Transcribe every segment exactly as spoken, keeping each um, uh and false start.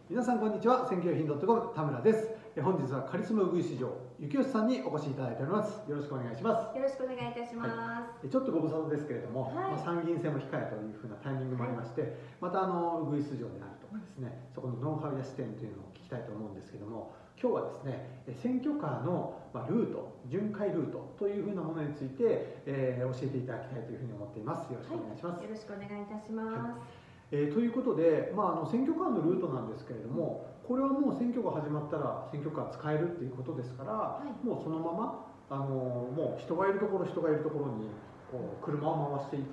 皆さんこんにちは。選挙品 .com 田村です。本日はカリスマウグイス嬢幸吉さんにお越しいただいております。よろしくお願いします。 よろしくお願いいたします。 はい、ちょっとご無沙汰ですけれども、はい、まあ、参議院選も控えというふうなタイミングもありまして、はい、またあのウグイス嬢であるとかですね、そこのノウハウや視点というのを聞きたいと思うんですけども、今日はですね、選挙カーのルート、巡回ルートというふうなものについて、えー、教えていただきたいというふうに思っています。よろしくお願いします。 はい、よろしくお願いいたします。はい、 えー、ということで、まあ、あの選挙カーのルートなんですけれども、これはもう選挙が始まったら選挙カー使えるっていうことですから、はい、もうそのままあのもう人がいるところ人がいるところにこう車を回していって、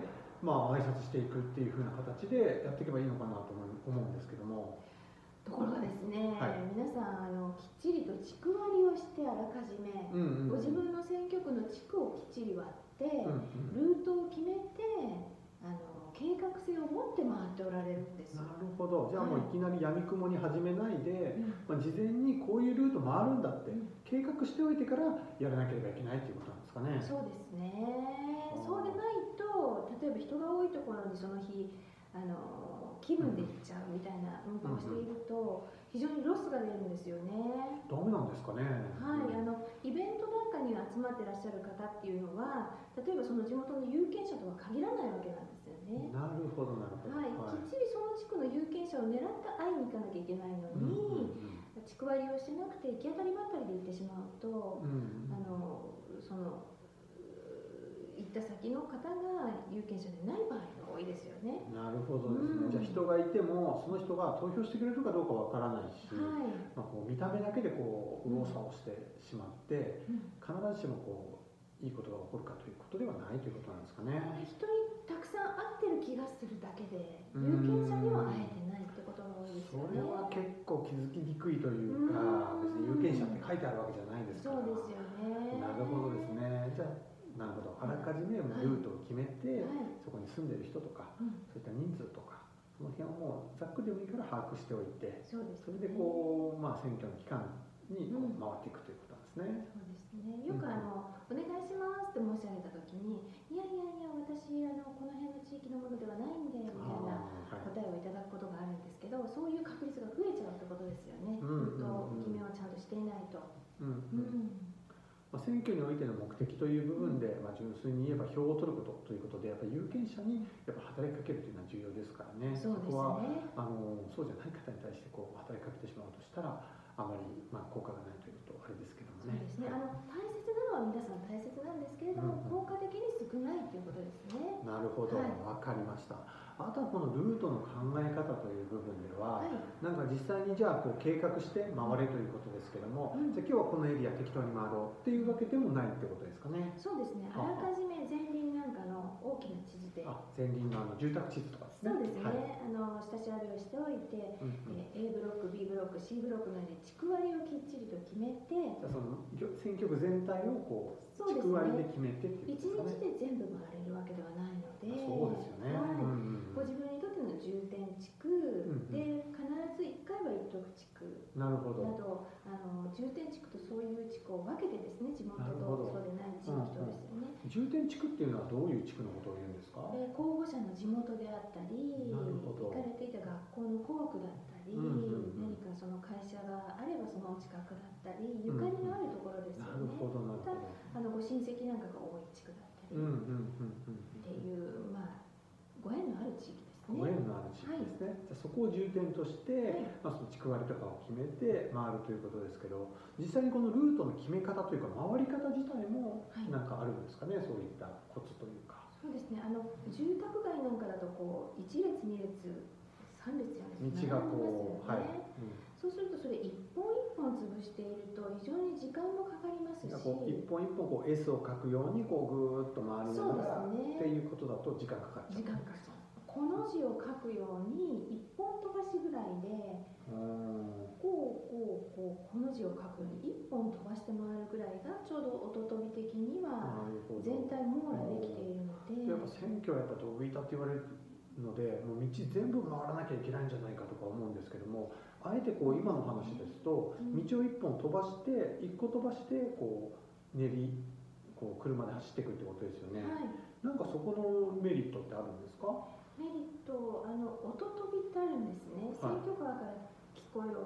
まあ、挨拶していくっていうふうな形でやっていけばいいのかなと思うんですけども。 ところがですね、はい、皆さんあのきっちりと地区割りをしてあらかじめ、うんうんうん、ご自分の選挙区の地区をきっちり割って、うんうん、ルートを決めてあの計画性を持って回っておられるんですよ。 なるほど。じゃあもういきなり闇雲に始めないで、はい、まあ、事前にこういうルート回るんだって計画しておいてからやらなければいけないということなんですかね。 そうですね。そうでないと、例えば人が多いところにその日あの気分で行っちゃうみたいな運行をしていると、非常にロスが出るんですよね。 ダメなんですかね。 はい、あのイベントなんかに集まってらっしゃる方っていうのは、例えばその地元の有権者とは限らないわけなんですよね。 なるほどなるほど。 はい、はい、きっちりその地区の有権者を狙って会いに行かなきゃいけないのに、うんうんうん、地区割りをしてなくて行き当たりばったりで行ってしまうと、うんうん、あのその行った先の方が有権者でない場合が多いですよね。 なるほどですね。うん、じゃあ人がいてもその人が投票してくれるかどうかわからないし、はい、まあ、こう見た目だけでこう右往左往してしまって、うん、必ずしもこういいことが起こるかということではないということなんですかね。 人にたくさん会ってる気がするだけで有権者には会えてないってことが多いですよね。 それは結構気づきにくいというか、別に有権者って書いてあるわけじゃないですから。 そうですよね。 なるほどですね。じゃあなるほど、あらかじめもルートを決めて、はい、そこに住んでる人とか、うん、そういった人数とかその辺をもうざっくりでもいいから把握しておいて、 そ, うです、ね、それでこう、まあ、選挙の期間にこう回っていくということなんですね。 そうですね。よくあの、うん、お願いしますって申し上げた時に、いやいやいや私あのこの辺の地域のものではないんでみたいな答えをいただくことがあるんですけど、そういう確率が増えちゃうってことですよね。ルート決めをちゃんとしていないと。うんうんうん、 まあ、選挙においての目的という部分で、まあ、純粋に言えば票を取ることということで、やっぱり有権者にやっぱ働きかけるというのは重要ですからね。 そうですね。 そこはあのそうじゃない方に対してこう働きかけてしまうとしたらあまり、まあ、効果がないということあれですけどもね。 そうですね。あの大切なのは皆さん大切なんですけれども、うん、効果的に少ないということですね。 なるほど、わ、はい、かりました。あとはこのルートの考え方という部分では、はい、なんか実際にじゃあこう計画して回れということですけども、うん、じゃあ今日はこのエリア適当に回ろうっていうわけでもないってことですかね。 そうですね。あらかじめ前輪なんかの大きな地図で、 あ、前輪のあの住宅地図とかですね。 そうですね。はい、あの下調べをしておいて、うんうん、えー、A ブロック B ブロック C ブロックのように地区割りをきっちりと決めて、 じゃあその選挙区全体をこう地区割りで決めてっていうことですかね。 いちにちで全部回れるわけではないので、 そうですよね。はい、うんうん、 ご自分にとっての重点地区、うんうん、で必ずいっかいは一徳地区なるほどなどあの重点地区とそういう地区を分けてですね、地元とそうでない地域とですよね。 うんうん、重点地区っていうのはどういう地区のことを言うんですか？ えー、候補者の地元であったり、行かれていた学校の校区だったり、うんうんうん、何かその会社があればその近くだったり、ゆかりのあるところですよね。 なるほどなるほど。 またあのご親戚なんかが多い地区だったり、うんうんうんうん、っていうまあご縁のある地域ですね。 ご縁のある地域ですね。はい、じゃあそこを重点として、はい、まあ、その地区割りとかを決めて回るということですけど、実際にこのルートの決め方というか回り方自体もなんかあるんですかね、はい、そういったコツというか。 そうですね。あの住宅街なんかだとこう一列二列三列や道がこう、はい、うん、そうするとそれ一本一本潰していると非常に時間もかかりますし、 こう一本一本こう S を書くようにこうぐーっと回りながら、ね、っていうことだと時間かかっちゃう。 時間かかっちゃう。この字を書くように一本飛ばしぐらいで、こうこうこうこの字を書くように一本飛ばして回るぐらいがちょうど音飛び的には全体網羅できているので。 やっぱ選挙はやっぱどぶ板って言われるので、もう道全部回らなきゃいけないんじゃないかとか思うんですけども、あえてこう今の話ですと、道を一本飛ばして一個飛ばしてこう練りこう車で走っていくってことですよね。はい、なんかそこのメリットってあるんですか？ メリット、あの音飛びってあるんですね。選挙カーから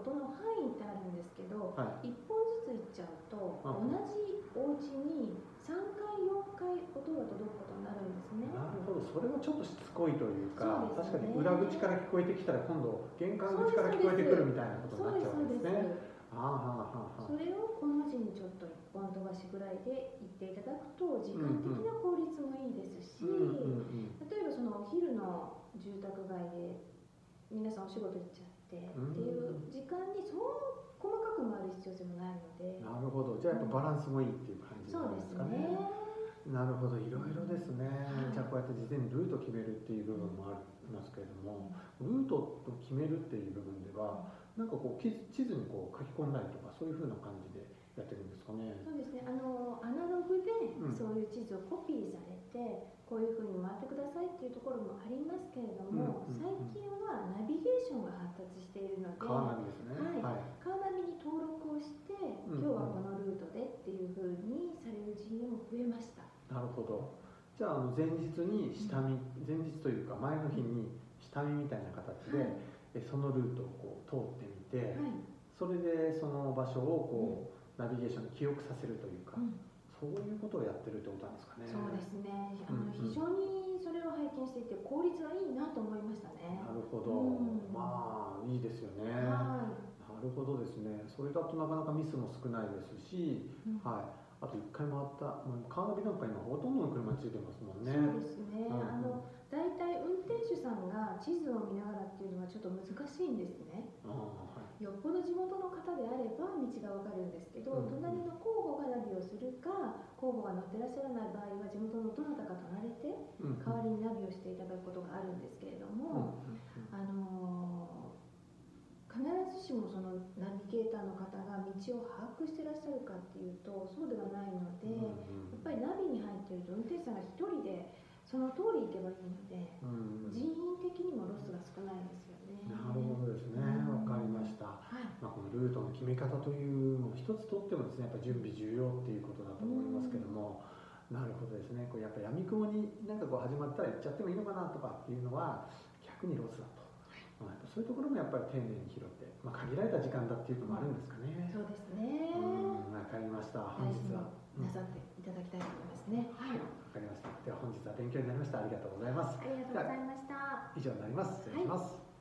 音の範囲ってあるんですけど、 はい、 いっぽんずつ行っちゃうと、同じお家にさんかいよんかい音が届くことになるんですね。 なるほど、それはちょっとしつこいというか、 そうですね、 確かに裏口から聞こえてきたら今度玄関口から聞こえてくるみたいなことになっちゃうんですね。 それをこの字にちょっといっぽん飛ばしぐらいで言っていただくと時間的な効率もいいですし、例えばそのお昼の住宅街で皆さんお仕事行っちゃってっていう時間にそう細かく回る必要性もないので。 なるほど、じゃあやっぱバランスもいいっていう感じなんですかね。なるほど、いろいろですね。じゃあこうやって事前にルートを決めるっていう部分もありますけれども、ルートを決めるっていう部分ではなんかこう地図にこう書き込んだりとかそういう風な感じでやってるんですかね。 そうですね。あのアナログでそういう地図をコピーされて、こういう風に回ってくださいっていうところもありますけれども、うんうんうん、最近はナビゲーションが発達しているので、 カーナビですね。 はい。カーナビに登録をして、今日はこのルートでっていう風にされる陣営も増えました。 なるほど。じゃあ、あの前日に下見、前日というか前の日に下見みたいな形で、はい、そのルートをこう通ってみて、はい、それでその場所をこう、うん、ナビゲーションに記憶させるというか、うん、そういうことをやってるってことなんですかね。 そうですね。あの、うんうん、非常にそれを拝見していて効率がいいなと思いましたね。 なるほど。うん、まあいいですよね。はい。なるほどですね。それだとなかなかミスも少ないですし、うん、はい。あといっかい回った、カーナビなんか今ほとんどの車についてますもんね。 そうですね。うんうん、あのだいたい運転手さんが地図を見ながらっていうのはちょっと難しいんですね。あ、はい、よっぽど地元の方であれば道がわかるんですけど、うんうん、隣の候補がナビをするか、候補が乗ってらっしゃらない場合は地元のどなたかとなれて、代わりにナビをしていただくことがあるんですけれども、うんうんうん、あのー必ずしもそのナビゲーターの方が道を把握してらっしゃるかっていうとそうではないので、うんうん、やっぱりナビに入っていると運転手さんが一人でその通り行けばいいので、うんうん、人員的にもロスが少ないですよね。 なるほどですね。わ、うん、かりました。はい、まあ、このルートの決め方というのを一つとってもですね、やっぱ準備重要っていうことだと思いますけども、うん、なるほどですね。これやっぱり闇雲になんかこう始まったら行っちゃってもいいのかなとかっていうのは逆にロスだと。そういうところもやっぱり丁寧に拾って、まあ、限られた時間だっていうのもあるんですかね。 そうですね。 わかりました。本日はなさっていただきたいと思いますね。はい。わかりました。では本日は勉強になりました。ありがとうございます。 ありがとうございました。 以上になります。失礼します。はい。